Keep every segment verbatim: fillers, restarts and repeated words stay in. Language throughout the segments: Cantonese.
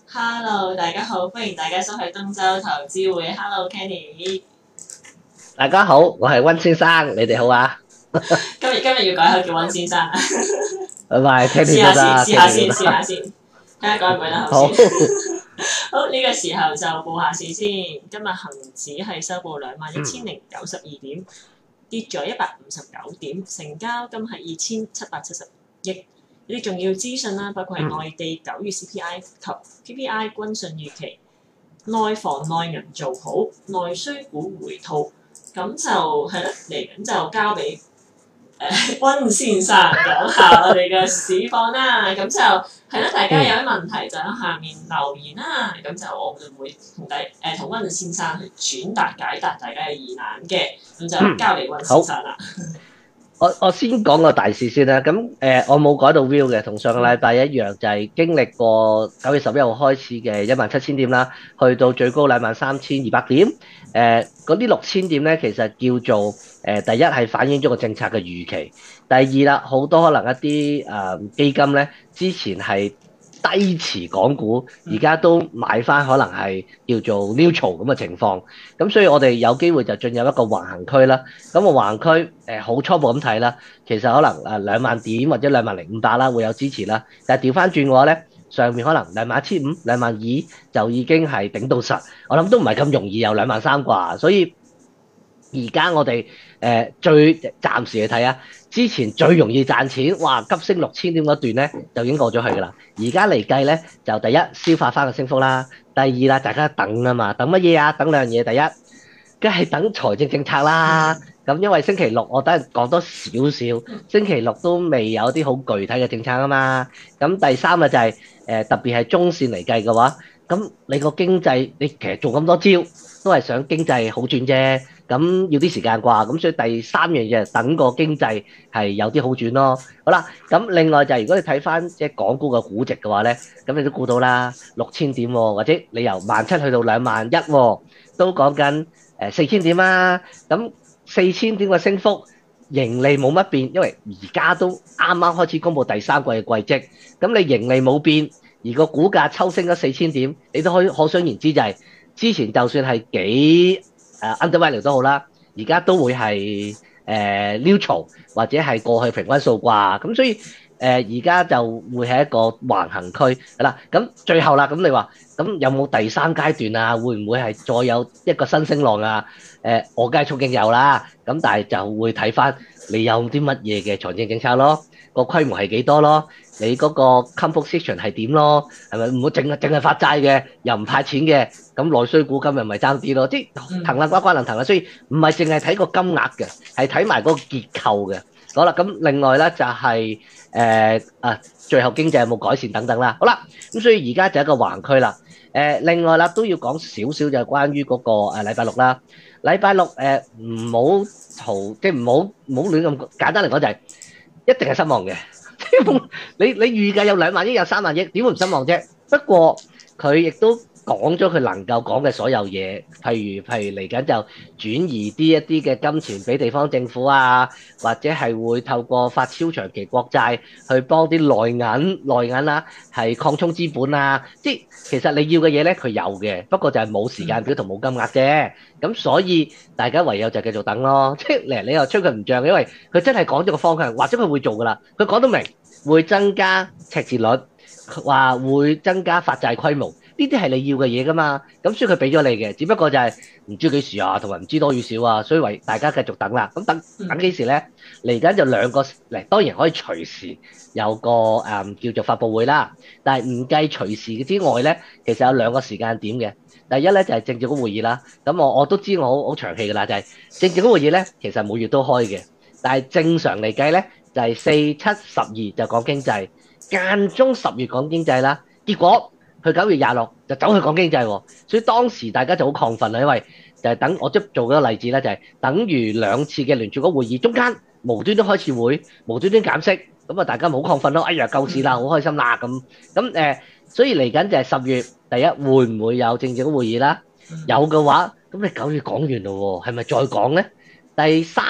Hello，大家好，歡迎大家收睇東周投資會。Hello，Kenny， 大家好，我係溫先生，你哋好啊？ 今日今日要改口叫溫先生啊， 拜拜，聽試下先， 聽都得， 試下先， 聽聽都得。 試下先，睇下改唔改得好好， 先。好，呢、個時候就報下市先。今日恒指係收報兩萬一千零九十二點，跌咗一百五十九點，成交金係二千七百七十億。有啲重要資訊啦，包括係內地九月 C P I 及 P P I 均信預期，內房內銀做好，內需股回吐。咁就係啦，嚟緊就交俾誒溫先生講下我哋嘅市況啦。咁就係啦，大家有啲問題就喺下面留言啦。咁就我哋會同第誒同溫先生去轉達解答大家嘅疑難嘅。咁就交俾溫先生啦。 我我先講個大市先啦。咁誒、呃，我冇改到 view 嘅，同上個禮拜一樣，就係、是、經歷過九月十一號開始嘅一萬七千點啦，去到最高兩萬三千二百點。誒、呃，嗰啲六千點咧，其實叫做誒、呃，第一係反映咗個政策嘅預期，第二啦，好多可能一啲誒、呃、基金咧，之前係低持港股，而家都買翻，可能係叫做 neutral 咁嘅情況。咁所以我哋有機會就進入一個橫行區啦。咁個橫行區誒好初步咁睇啦，其實可能誒兩萬點或者兩萬零五百啦會有支持啦。但係調翻轉嘅話咧，上面可能兩萬一千五、兩萬二就已經係頂到實。我諗都唔係咁容易有兩萬三啩。所以而家我哋誒、呃、最暫時去睇啊，之前最容易賺錢，哇急升六千點嗰段咧就已經過咗去㗎啦。而家嚟計咧就第一消化翻個升幅啦，第二啦大家等啊嘛，等乜嘢啊？等兩樣嘢，第一梗係等財政政策啦。咁因為星期六我等陣講多少少，星期六都未有啲好具體嘅政策啊嘛。咁第三啊就係、是、誒、呃、特別係中線嚟計嘅話，咁你個經濟你其實做咁多招都係想經濟好轉啫。咁要啲時間啩，咁所以第三樣嘢等個經濟係有啲好轉咯。好啦，咁另外就係如果你睇翻即係港股嘅估值嘅話咧，咁你都估到啦，六千點喎，或者你由萬七去到兩萬一喎，都講緊誒四千點啦。咁四千點嘅升幅，盈利冇乜變，因為而家都啱啱開始公布第三季嘅季績，咁你盈利冇變，而個股價抽升咗四千點，你都可以可想而知就係、是、之前就算係幾誒 undervalue 都好啦，而家都會係誒 neutral 或者係過去平均數啩。咁所以誒而家就會係一個橫行區係啦。咁最後啦，咁你話咁有冇第三階段啊？會唔會係再有一個新升浪啊？誒，我梗係憧憬有啦。咁但係就會睇翻你有啲乜嘢嘅財政政策咯，個規模係幾多咯？你嗰個 composition 係點咯？係咪唔好淨係淨係發債嘅，又唔派錢嘅？咁內需股今日咪爭啲咯，即係騰啦呱呱能騰啦，所以唔係淨係睇個金額嘅，係睇埋嗰個結構嘅。好啦，咁另外咧就係誒啊，最後經濟有冇改善等等啦。好啦，咁所以而家就係一個橫區啦。誒，另外啦都要講少少就係關於嗰個誒禮拜六啦。禮拜六誒唔好嘈，即係唔好唔好亂咁簡單嚟講就係一定係失望嘅。你你預計有兩萬億有三萬億，點會唔失望啫？不過佢亦都講咗佢能夠講嘅所有嘢，譬如譬如嚟緊就轉移啲一啲嘅金錢俾地方政府啊，或者係會透過發超長期國債去幫啲內銀內銀啦，係擴充資本啊。即係其實你要嘅嘢咧，佢有嘅，不過就係冇時間表同冇金額啫。咁所以大家唯有就繼續等咯。即係你你又吹佢唔漲，因為佢真係講咗個方向，或者佢會做噶啦。佢講到明會增加赤字率，話會增加發債規模。呢啲係你要嘅嘢噶嘛，咁所以佢俾咗你嘅，只不過就係唔知幾時啊，同埋唔知多與少啊，所以為大家繼續等啦。咁等等幾時咧？嚟緊就兩個嚟，當然可以隨時有個誒、嗯、叫做發佈會啦。但係唔計隨時之外咧，其實有兩個時間點嘅。第一咧就係政治局會議啦。咁我我都知我好好長氣噶啦，就係、是、政治局會議咧，其實每月都開嘅。但係正常嚟計咧，就係四七十二就講經濟，間中十月講經濟啦。結果佢九月廿六就走去講經濟喎，所以當時大家就好亢奮啦，因為就係等我即做嗰個例子咧，就係等於兩次嘅聯儲局會議中間無端端開始會，無端端減息，咁啊大家好亢奮咯，哎呀救市啦，好開心啦咁，咁誒，所以嚟緊就係十月第一會唔會有政治局會議啦？有嘅話，咁你九月講完咯喎，係咪再講咧？第三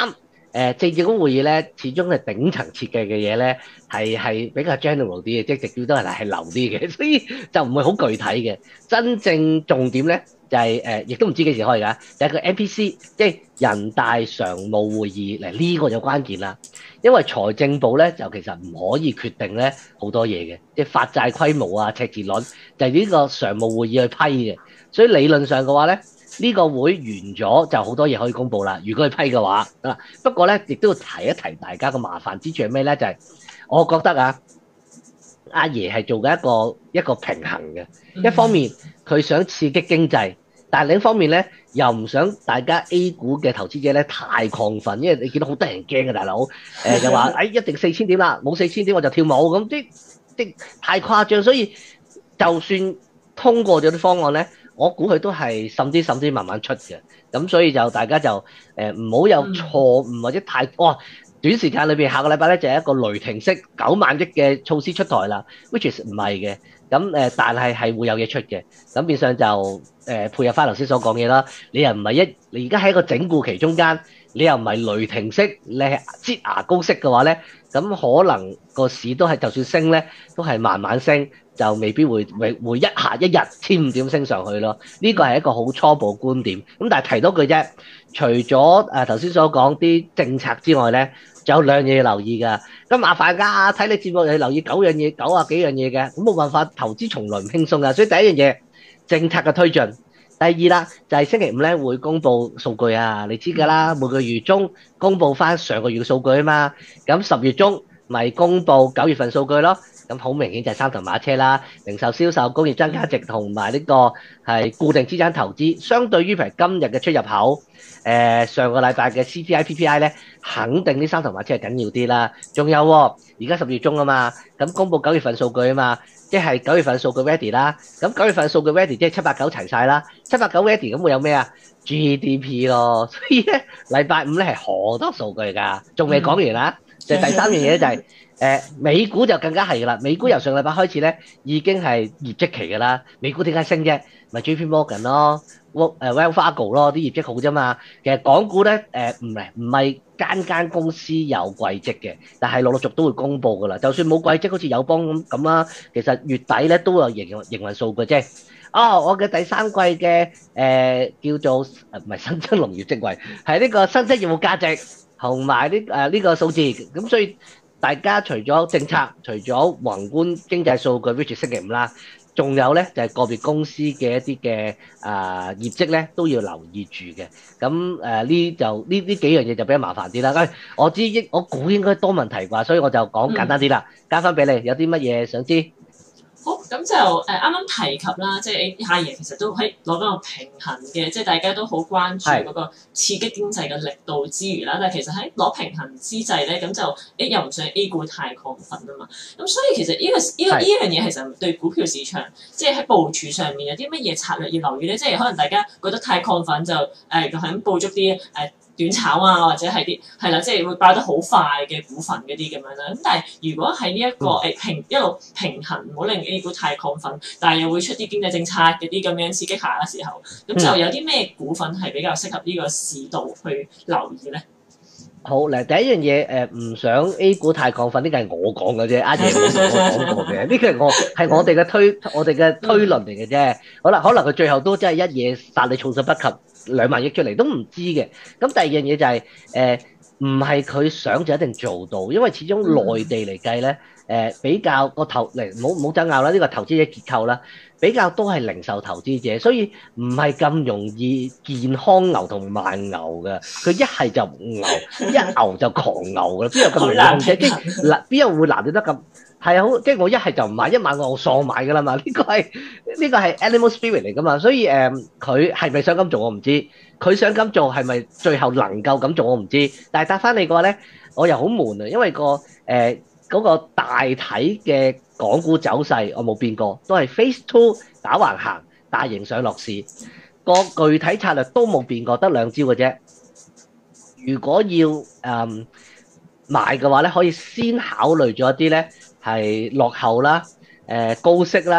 誒證監會會議咧，始終係頂層設計嘅嘢咧，係係比較 general 啲嘅，即係直接都係係流啲嘅，所以就唔會好具體嘅。真正重點咧就係、誒，亦、都唔知幾時開㗎，就係、個 M P C，即係人大常務會議嚟，呢、個就關鍵啦。因為財政部咧就其實唔可以決定咧好多嘢嘅，即係發債規模啊、赤字率，就係、呢個常務會議去批嘅。所以理論上嘅話咧，呢個會完咗就好多嘢可以公佈啦。如果佢批嘅話啊，不過咧亦都要提一提大家個麻煩之處係咩咧？就係、我覺得啊，阿爺係做緊一個一個平衡嘅。一方面佢想刺激經濟，但係另一方面咧又唔想大家 A 股嘅投資者咧太亢奮，因為你見到好多人驚嘅大佬，誒又話誒一定四千點啦，冇四千點我就跳舞咁，即即太誇張，所以就算通過咗啲方案咧。我估佢都係滲啲滲啲慢慢出嘅，咁所以就大家就誒唔好有錯誤或者太哇、哦、短時間裏邊下個禮拜咧就係一個雷霆式九萬億嘅措施出台啦，which is 唔係嘅，咁誒但係係會有嘢出嘅，咁變相就誒、呃、配合翻頭先所講嘅啦，你又唔係一你而家喺一個整固期中間，你又唔係雷霆式，你係擠牙膏式嘅話咧，咁可能個市都係就算升咧，都係慢慢升。就未必會會會一下一日千五點升上去咯，呢個係一個好初步觀點。咁但係提多句啫，除咗誒頭先所講啲政策之外咧，仲有兩樣嘢要留意㗎。咁麻煩㗎，睇你節目又要留意九樣嘢，九啊幾樣嘢嘅，咁冇辦法，投資從來唔輕鬆㗎。所以第一樣嘢，政策嘅推進。第二啦，就係、是、星期五咧會公布數據啊，你知㗎啦，每個月中公布翻上個月嘅數據啊嘛，咁十月中咪公布九月份數據咯。咁好明顯就係三頭馬車啦，零售銷售、工業增加值同埋呢個係固定資產投資，相對於譬如今日嘅出入口，誒、呃、上個禮拜嘅 C P I、P P I 咧，肯定呢三頭馬車係緊要啲啦。仲有喎，而家十月中啊嘛，咁公布九月份數據啊嘛，即係九月份數據 ready 啦。咁九月份數據 ready 即係七八九齊晒啦，七八九 ready 咁會有咩啊？G D P 咯，所以咧禮拜五咧係好多數據㗎，仲未講完啦。就係第三樣嘢就係、是。誒、呃、美股就更加係㗎啦，美股由上禮拜開始咧已經係業績期㗎啦。美股點解升啫？咪 J P Morgan 咯，誒 Wells Fargo 咯，啲業績好啫嘛。其實港股咧誒唔係唔係間間公司有季績嘅，但係陸陸續都會公佈㗎啦。就算冇季績，好似友邦咁咁啦，其實月底咧都有營營運數據啫。哦，我嘅第三季嘅誒、呃、叫做唔係新增農業職位，係呢個新增業務價值同埋呢誒呢個數字，咁所以。大家除咗政策，除咗宏觀經濟數據 which 星期五啦，仲有咧就係、是、個別公司嘅一啲嘅啊業績咧都要留意住嘅。咁誒呢就呢呢幾樣嘢就比較麻煩啲啦。誒我知應我估應該多問題啩，所以我就講簡單啲啦，交翻俾你。有啲乜嘢想知？ 好，咁就誒啱啱提及啦，即係阿爺其實都可以攞嗰個平衡嘅，即係大家都好關注嗰個刺激經濟嘅力度之餘啦，但係其實喺攞平衡之際咧，咁就誒又唔想 A 股太亢奮啊嘛，咁所以其實呢、呢個呢、呢個呢樣嘢其實對股票市場即係喺部署上面有啲乜嘢策略要留意咧？即係可能大家覺得太亢奮就誒係咁捕捉啲誒。呃短炒啊，或者係啲係啦，即係會爆得好快嘅股份嗰啲咁樣啦。咁但係如果喺呢一個誒平一路平衡，唔好令 A 股太亢奮，但係又會出啲經濟政策嗰啲咁樣刺激下嘅時候，咁就有啲咩股份係比較適合呢個市道去留意咧？ 好嗱，第一樣嘢誒，唔想 A 股太亢奮，呢個係我講嘅啫，阿爺冇同我講過嘅，呢個係我係我哋嘅推我哋嘅推論嚟嘅啫。好啦，可能佢最後都真係一嘢殺你措手不及。兩萬億出嚟都唔知嘅，咁第二樣嘢就係誒唔係佢想就一定做到，因為始終內地嚟計咧，誒、呃、比較個投嚟冇冇爭拗啦，呢、這個投資者結構啦，比較多係零售投資者，所以唔係咁容易健康牛同慢牛嘅，佢一係就牛，一牛就狂牛嘅，邊有咁容易控制？即係嗱，邊有會難得咁？係啊，好即係我一係就唔買，一買我喪買㗎啦嘛。呢、這個係呢、這個係 animal spirit 嚟㗎嘛。所以誒，佢係咪想咁做我唔知，佢想咁做係咪最後能夠咁做我唔知。但係答翻你嘅話咧，我又好悶啊，因為個誒嗰、呃那個大體嘅港股走勢我冇變過，都係 phase two 打橫行，大型上落市，個具體策略都冇變過，得兩招嘅啫。如果要誒、呃、買嘅話咧，可以先考慮咗一啲咧。係落後啦，誒、呃、高息啦，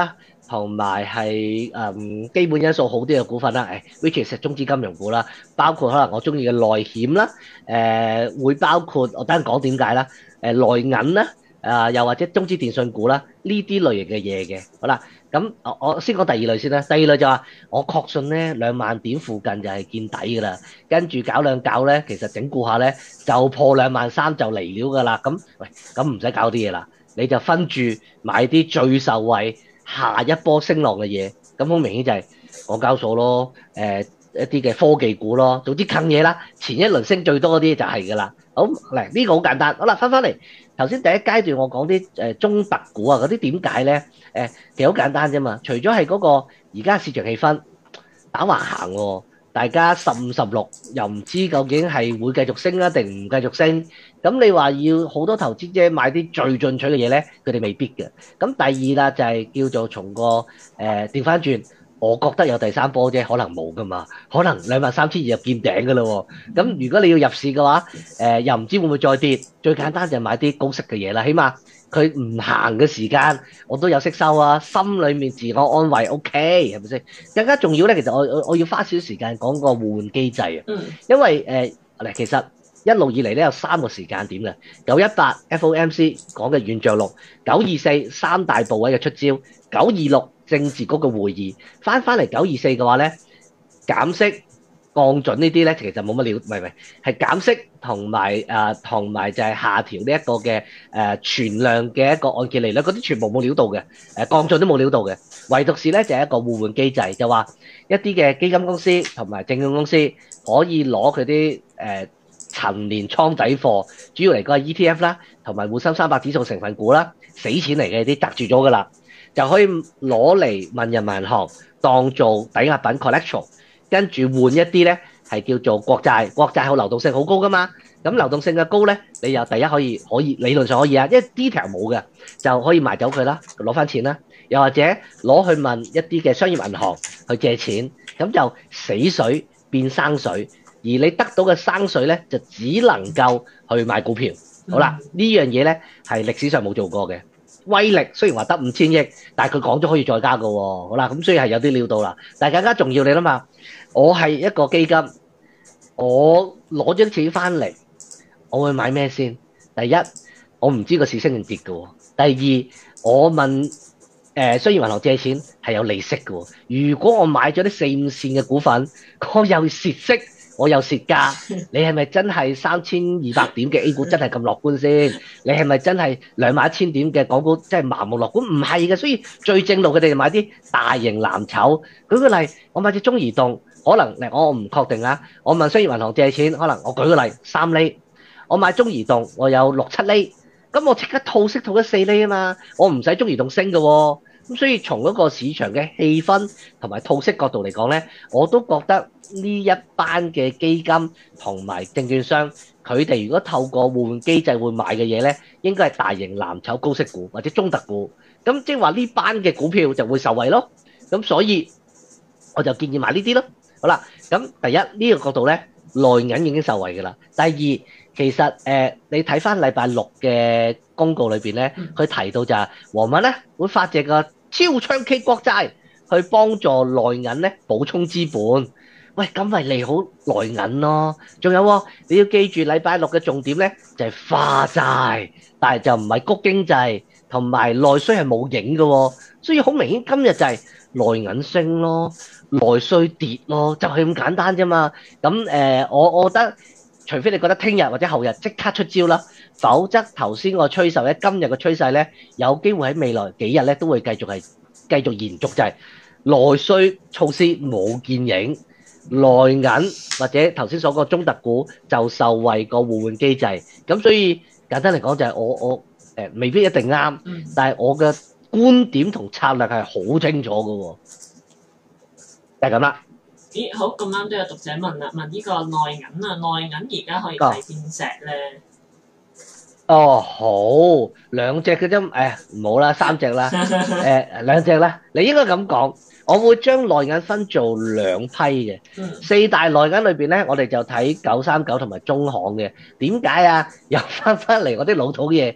同埋係誒基本因素好啲嘅股份啦，誒 which is 中資金融股啦，包括可能我中意嘅內險啦，誒、呃、會包括我等陣講點解啦，誒內銀啦，啊、呃、又或者中資電信股啦，呢啲類型嘅嘢嘅，好啦，咁我我先講第二類先啦，第二類就話我確信咧兩萬點附近就係見底㗎啦，跟住搞兩搞咧，其實整固下咧就破兩萬三就嚟了㗎啦，咁喂咁唔使搞啲嘢啦。你就分住買啲最受惠下一波升浪嘅嘢，咁好明顯就係港交所咯，誒、呃、一啲嘅科技股咯，總之近嘢啦。前一輪升最多嗰啲就係㗎啦。好嚟呢、這個好簡單，好啦，翻返嚟頭先第一階段我講啲誒中特股啊嗰啲點解咧？誒、呃、其實好簡單啫嘛，除咗係嗰個而家市場氣氛打橫行喎。大家十五十六又唔知究竟係會繼續升啊定唔繼續升，咁你話要好多投資者買啲最進取嘅嘢咧，佢哋未必嘅。咁第二啦就係叫做從個誒調翻轉，我覺得有第三波啫，可能冇噶嘛，可能兩萬三千二就見頂噶啦喎。咁如果你要入市嘅話，誒、呃、又唔知會唔會再跌，最簡單就係買啲高息嘅嘢啦，起碼。佢唔行嘅時間，我都有息收啊，心裏面自我安慰 ，OK 係咪先？更加重要咧，其實我我我要花少少時間講個互換機制啊， 嗯， 因為誒嗱、呃，其實一路以嚟咧有三個時間點嘅，九一八 F O M C 講嘅軟着陸，九二四三大部位嘅出招，九二六政治局嘅會議，翻翻嚟九二四嘅話咧減息。降準呢啲咧，其實冇乜料，唔係唔係，係減息同埋誒同埋就係下調呢一個嘅誒、呃、存量嘅一個按揭利率，嗰啲全部冇料到嘅，誒、呃、降準都冇料到嘅，唯獨是咧就係、是、一個互換機制，就話一啲嘅基金公司同埋證券公司可以攞佢啲誒陳年倉底貨，主要嚟講係 E T F 啦，同埋滬深三百指數成分股啦，死錢嚟嘅啲擲住咗㗎啦，就可以攞嚟問人民銀行當做抵押品 collateral。跟住換一啲咧係叫做國債，國債好流動性好高噶嘛，咁流動性嘅高咧，你又第一可以可以理論上可以啊，因為 detail 冇嘅就可以賣走佢啦，攞翻錢啦，又或者攞去問一啲嘅商業銀行去借錢，咁就死水變生水，而你得到嘅生水咧就只能夠去買股票。好啦，呢樣嘢咧係歷史上冇做過嘅。威力雖然話得五千億，但係佢講咗可以再加嘅喎。好啦，咁所以係有啲料到啦。但係更加重要，你諗下，我係一個基金，我攞咗啲錢翻嚟，我會買咩先？第一，我唔知個市升定跌嘅喎。第二，我問誒、呃、商業銀行借錢係有利息嘅喎。如果我買咗啲四五線嘅股份，我又蝕息。我又蝕價，你係咪真係三千二百點嘅 A 股真係咁樂觀先？你係咪真係兩萬一千點嘅港股真係盲目樂觀？唔係嘅，所以最正路佢哋就買啲大型藍籌。舉個例，我買隻中移動，可能嚟我唔確定啊。我問商業銀行借錢，可能我舉個例三厘，我買中移動我有六七厘，咁我即刻套息套咗四厘啊嘛，我唔使中移動升嘅喎。咁所以從嗰個市場嘅氣氛同埋套息角度嚟講咧，我都覺得呢一班嘅基金同埋證券商，佢哋如果透過互換機制會買嘅嘢咧，應該係大型藍籌高息股或者中特股。咁即係話呢班嘅股票就會受惠咯。咁所以我就建議買呢啲咯。好啦，咁第一呢、呢個角度咧，內銀已經受惠㗎啦。第二，其實誒、呃、你睇翻禮拜六嘅公告裏邊咧，佢提到就係黃文咧會發隻個超長期國債去幫助內銀咧補充資本，喂咁咪利好內銀咯。仲有喎，你要記住禮拜六嘅重點咧就係化債，但係就唔係谷經濟，同埋內需係冇影嘅喎。所以好明顯今日就係內銀升咯，內需跌咯，就係咁簡單啫嘛。咁誒，我我覺得除非你覺得聽日或者後日即刻出招啦。否則頭先個趨勢咧，今日嘅趨勢咧，有機會喺未來幾日咧都會繼續係繼續延續，就係內需措施冇見影，內銀或者頭先所講中特股就受惠個互換機制。咁所以簡單嚟講就係我我誒、呃、未必一定啱，但係我嘅觀點同策略係好清楚嘅喎，就係咁啦。 咦，好咁啱都有讀者問啦，問呢個內銀啊，內銀而家可以睇邊隻咧？ 哦，好兩隻嘅啫，誒唔好啦，三隻啦，誒兩隻啦。你應該咁講，我會將內銀分做兩批嘅。 嗯、 四大內銀裏邊咧，我哋就睇九三九同埋中行嘅。點解啊？又翻翻嚟我啲老土嘢，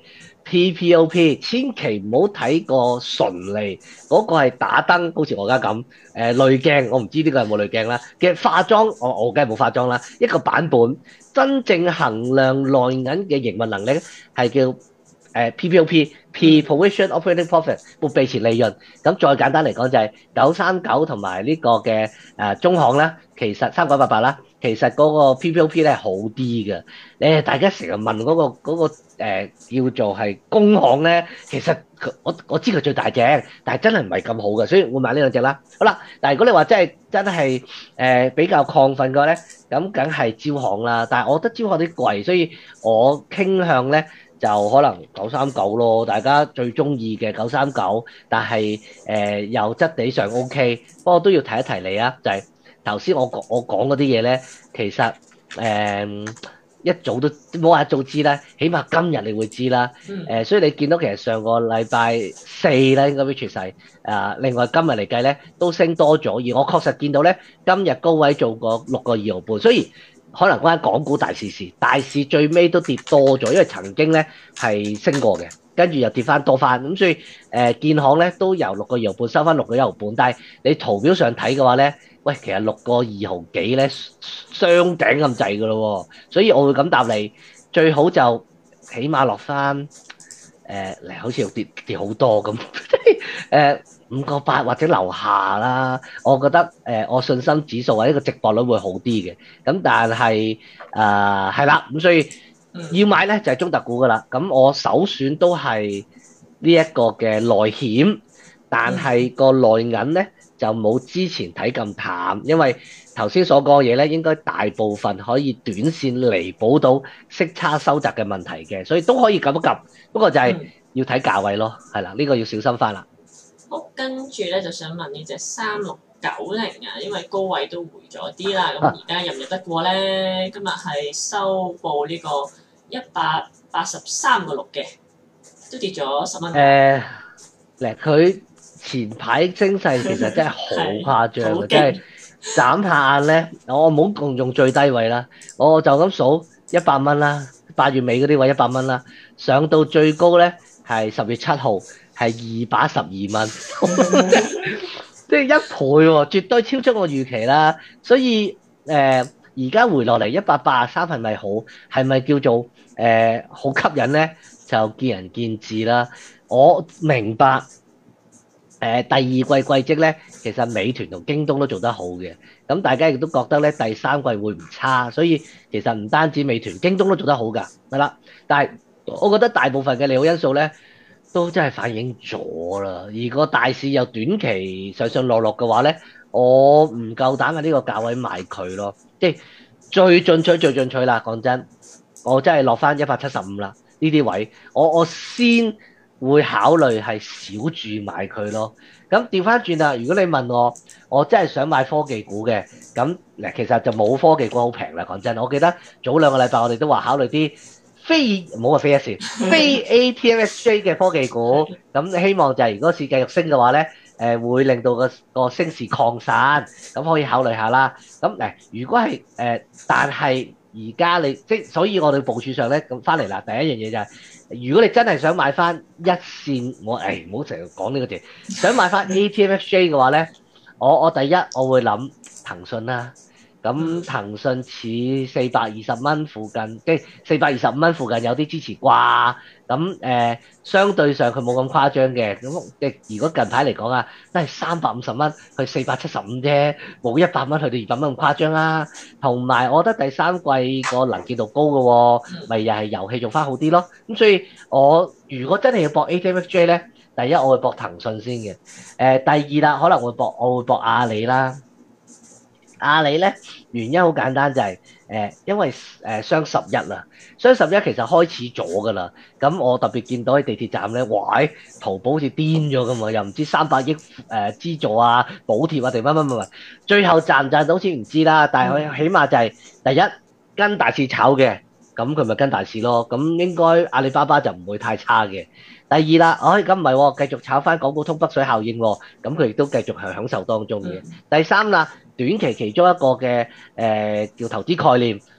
P P O P，千祈唔好睇個純利，嗰、個係打燈，好似我而家咁，誒濾鏡，我唔知呢個有冇濾鏡啦嘅化妝，我我梗係冇化妝啦，一個版本真正衡量內銀嘅營運能力咧係叫誒 P P O P，Pre-Provision Operating Profit 撥備前利潤，咁再簡單嚟講就係九三九同埋呢個嘅誒中行啦，其實三九八八啦。其實嗰個 P P O P 咧係好啲嘅，誒大家成日問嗰、個嗰、個呃、叫做係工行咧，其實我我知佢最大隻，但係真係唔係咁好嘅，所以會買呢兩隻啦。好啦，但係如果你話真係真係誒、呃、比較亢奮嘅話咧，咁梗係招行啦。但係我覺得招行啲貴，所以我傾向咧就可能九三九咯，大家最中意嘅九三九，但係誒、呃、又質地上 O K，不過都要提一提你啊，就係、是。頭先我講我講嗰啲嘢咧，其實誒、嗯、一早都冇話一早知啦，起碼今日你會知啦。誒、呃，所以你見到其實上個禮拜四咧應該 which 係誒，另外今日嚟計咧都升多咗，而我確實見到咧今日高位做過六個二毫半，所以可能關港股大市事，大市最尾都跌多咗，因為曾經咧係升過嘅。跟住又跌翻多翻，咁所以誒、呃、建行咧都由六個二毫半收翻六個一毫半，但係你圖表上睇嘅話咧，喂，其實六個二毫幾咧雙頂咁滯噶咯喎，所以我會咁答你，最好就起碼落翻誒嚟，好似又跌跌好多咁，誒五個八或者樓下啦，我覺得誒、呃、我信心指數或者個值博率會好啲嘅，咁但係誒係啦，咁、呃、所以。要買咧就係中特股噶啦，咁我首選都係呢一個嘅內險，但係個內銀咧就冇之前睇咁淡，因為頭先所講嘅嘢咧應該大部分可以短線彌補到息差收窄嘅問題嘅，所以都可以撳一撳，不過就係要睇價位咯，係啦，呢個要小心翻啦。 好，跟住咧就想問呢隻三六九零啊，因為高位都回咗啲啦，咁而家入唔入得過咧？今日係收報呢個一百八十三個六嘅，都跌咗十蚊。誒， 嗱，佢前排升勢其實真係好誇張嘅，真係眨下眼咧，我唔好共用最低位啦，我就咁數一百蚊啦，八月尾嗰啲位一百蚊啦，上到最高咧係十月七號係二百十二蚊，即係一倍喎，絕對超出我預期啦，所以誒。而家回落嚟一百八十三係咪好？係咪叫做誒好、呃、吸引咧？就見仁見智啦。我明白誒、呃、第二季季績咧，其實美團同京東都做得好嘅。咁大家亦都覺得咧第三季會唔差，所以其實唔單止美團、京東都做得好㗎，係啦。但係我覺得大部分嘅利好因素咧，都真係反映咗啦。而個大市又短期上上落落嘅話咧，我唔夠膽喺呢個價位買佢咯。即係最進取最進取啦，講真，我真係落翻一百七十五啦呢啲位，我我先會考慮係小注買佢咯。咁調翻轉啦，如果你問我，我真係想買科技股嘅，咁嗱其實就冇科技股好平啦。講真，我記得早兩個禮拜我哋都話考慮啲非唔好話非一線非 A T M X J 嘅科技股，咁希望就係如果市繼續升嘅話咧。誒、呃、會令到個個升勢擴散，咁可以考慮下啦。咁誒，如果係誒、呃，但係而家你即所以我哋部署上咧咁翻嚟啦。第一樣嘢就係、是，如果你真係想買翻一線，我誒唔好成日講呢個字，想買翻 A T M X J 嘅話咧，我我第一我會諗騰訊啦。咁騰訊似四百二十蚊附近，即係四百二十五蚊附近有啲支持啩。咁誒、呃，相對上佢冇咁誇張嘅。咁即係如果近排嚟講啊，都係三百五十蚊去四百七十五啫，冇一百蚊去到二百蚊咁誇張啦。同埋我覺得第三季個能見度高嘅喎，咪又係遊戲做翻好啲咯。咁所以我如果真係要搏 A T M X J 咧，第一我會搏騰訊先嘅。誒、呃，第二啦，可能會搏我會搏阿里啦。阿里咧原因好簡單就係、是、誒、呃，因為誒雙十一啦，雙十一其實開始咗噶啦。咁我特別見到喺地鐵站咧，哇！淘寶好似癲咗咁啊，又唔知三百億誒資助啊、補貼啊定乜乜乜乜，最後賺唔賺到好似唔知啦。但係佢起碼就係、是、第一跟大市炒嘅，咁佢咪跟大市咯。咁應該阿里巴巴就唔會太差嘅。第二啦，哎咁唔係喎，繼續炒翻港股通北水效應喎，咁佢亦都繼續係享受當中嘅。第三啦。短期其中一個嘅誒、呃、叫投資概念，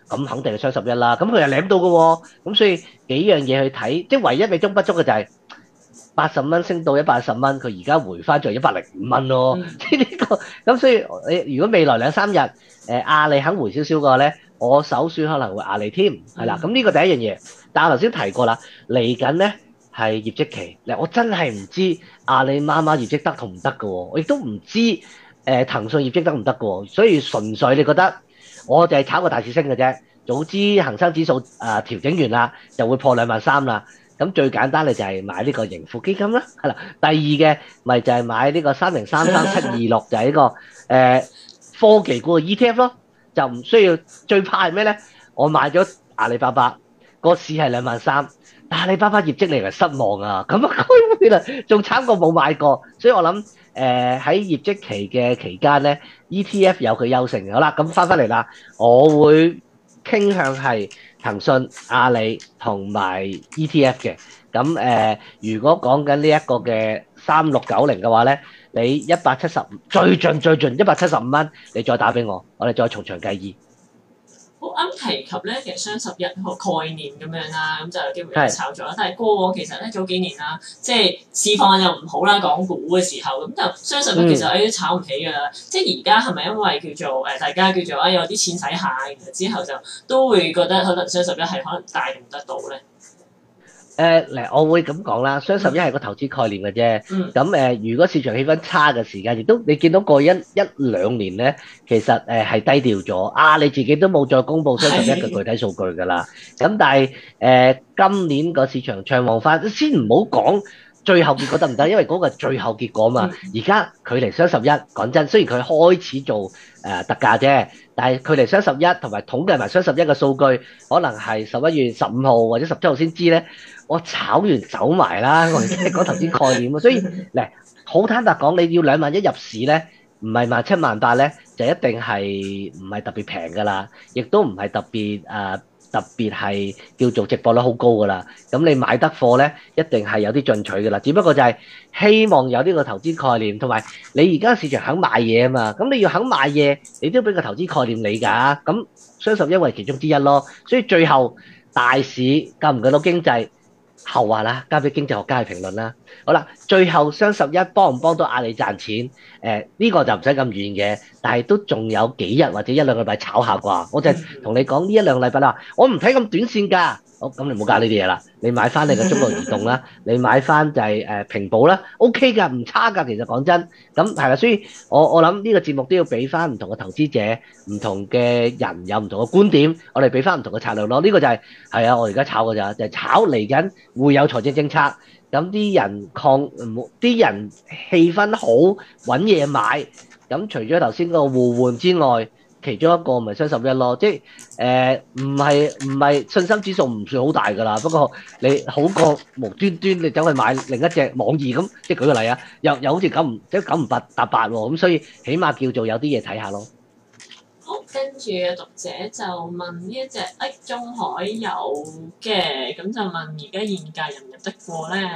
咁肯定係雙十一啦。咁佢又舐到嘅喎，咁所以幾樣嘢去睇，即係唯一美中不足嘅就係八十蚊升到一百一十蚊，佢而家回翻咗一百零五蚊咯。即係呢個咁，所以你如果未來兩三日誒阿里肯回少少嘅話咧，我首選可能會阿里添，係啦。咁呢個第一樣嘢，但係我頭先提過啦，嚟緊咧係業績期，嗱我真係唔知阿里媽媽業績得同唔得嘅喎，我亦都唔知誒、呃、騰訊業績得唔得嘅喎，所以純粹你覺得我就係炒個大市升嘅啫。早知恒生指數誒、呃、調整完啦，就會破兩萬三啦。咁最簡單嘅就係買呢個盈富基金啦，係啦。第二嘅咪就係買呢個三零三三七二六，就係呢個誒、呃、科技股嘅 E T F 咯，就唔需要。最怕係咩咧？我買咗阿里巴巴，個市係兩萬三，但阿里巴巴業績令人失望啊，咁啊開會啦，仲慘過冇買過。所以我諗誒喺業績期嘅期間咧 ，E T F 有佢優勝嘅。好啦，咁翻返嚟啦，我會傾向係騰訊、阿里同埋 E T F 嘅。咁誒、呃，如果講緊呢一個嘅三六九零嘅話咧，你一百七十最盡最盡一百七十五蚊，你再打俾我，我哋再從長計議。 好啱提及咧，其實雙十一個概念咁樣啦，咁就有機會炒咗啦。但係過往其實咧早幾年啦，即係市況又唔好啦，港股嘅時候咁就雙十一其實誒都炒唔起㗎啦。嗯、即係而家係咪因為叫做誒大家叫做啊有啲錢使下，然後之後就都會覺得可能雙十一係可能帶動得到咧？ 誒嚟、呃，我會咁講啦，雙十一係個投資概念嘅啫。咁誒、嗯呃，如果市場氣氛差嘅時間，亦都你見到過一一兩年咧，其實誒係、呃、低調咗。啊，你自己都冇再公布雙十一嘅具體數據㗎啦。咁是但係誒、呃，今年個市場暢旺翻，先唔好講最後結果得唔得，因為嗰個係最後結果嘛。而家距離雙十一，講真，雖然佢開始做誒、呃、特價啫，但係距離雙十一同埋統計埋雙十一嘅數據，可能係十一月十五號或者十七號先知咧。我炒完走埋啦，我哋即係講投資概念啊，所以嚟好坦白講，你要兩萬一入市咧，唔係萬七萬八咧，就一定係唔係特別平噶啦，亦都唔係特別誒、呃、特別係叫做值博率好高噶啦。咁你買得貨咧，一定係有啲進取噶啦。只不過就係希望有呢個投資概念，同埋你而家市場肯買嘢啊嘛，咁你要肯買嘢，你都要俾個投資概念你㗎。咁雙十一為其中之一咯，所以最後大市救唔救到經濟？後話啦，交俾經濟學家去評論啦。好啦，最後雙十一幫唔幫到阿里賺錢？誒、呃、呢、這個就唔使咁遠嘅，但係都仲有幾日或者一兩個禮拜炒下啩。我就同你講呢一兩個禮拜啦，我唔睇咁短線㗎。好，咁你唔好搞呢啲嘢啦，你買翻你嘅中國移動啦，你買翻就係誒平保啦 ，OK 㗎，唔差㗎。其實講真，咁係啦，所以我我諗呢個節目都要俾翻唔同嘅投資者、唔同嘅人有唔同嘅觀點，我哋俾翻唔同嘅策略咯。呢、這個就係、是、係啊，我而家炒㗎咋，就係、是、炒嚟緊會有財政政策，咁啲人抗啲人氣氛好揾嘢買，咁除咗頭先嗰個互換之外。其中一個咪雙十一咯，即係誒唔係唔係信心指數唔算好大㗎啦，不過你好過無端端你走去買另一隻網易咁，即係舉個例啊，又又好似九唔即係九唔八搭八喎，咁所以起碼叫做有啲嘢睇下咯。 好，跟住嘅讀者就問呢一隻誒中海油嘅，咁就問而家現價入唔入得過咧？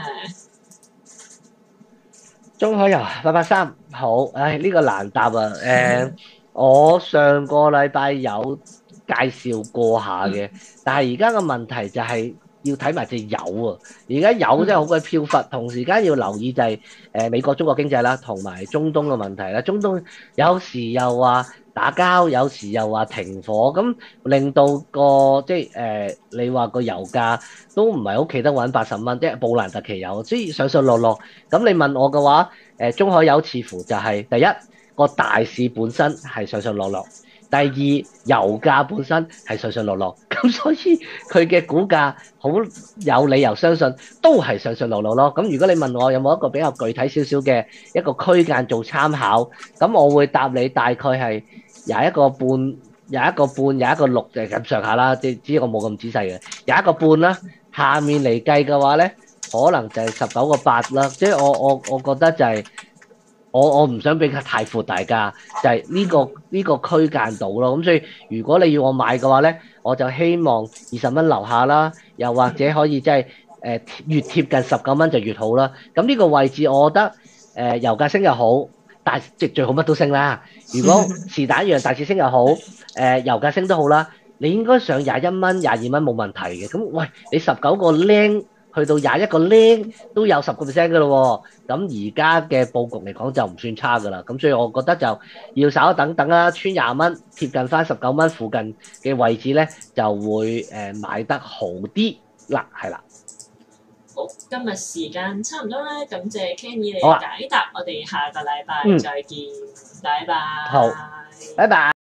中海油八八三好，唉呢、呢個難答啊，誒、呃。我上個禮拜有介紹過下嘅，但係而家個問題就係要睇埋隻油啊！而家油真係好鬼飄忽，同時間要留意就係誒美國、中國經濟啦，同埋中東嘅問題啦。中東有時又話打交，有時又話停火，咁令到個即係誒、呃、你話個油價都唔係好企得穩八十蚊，即係布蘭特期油，所以上上落落。咁你問我嘅話，誒中海油似乎就係第一。個大市本身係上上落落，第二油價本身係上上落落，咁所以佢嘅股價好有理由相信都係上上落落咯。咁如果你問我有冇一個比較具體少少嘅一個區間做參考，咁我會答你大概係廿一個半、廿一個半、廿一個六就係咁上下啦。即係知我冇咁仔細嘅廿一個半啦。下面嚟計嘅話咧，可能就係十九個八啦。即係我我我覺得就係、是。我我唔想俾佢太闊大家，就係、是、呢、這個呢、這個區間度咯。咁所以如果你要我買嘅話咧，我就希望二十蚊樓下啦，又或者可以即係誒越貼近十九蚊就越好啦。咁呢個位置我覺得誒、呃、油價升又好，但係即最好乜都升啦。如果是但一樣大市升又好，誒、呃、油價升都好啦。 你應該上廿一蚊、廿二蚊冇問題嘅。咁喂，你十九個零去到廿一個零都有十個 percent 嘅咯喎。咁而家嘅佈局嚟講就唔算差噶啦。咁所以我覺得就要稍一等等啦，穿廿蚊貼近翻十九蚊附近嘅位置咧，就會誒、呃、買得好啲啦，係啦。 好，今日時間差唔多啦，感謝 Kenny 你好啊嘅解答，我哋下個禮拜嗯再見，拜拜。 好，拜拜。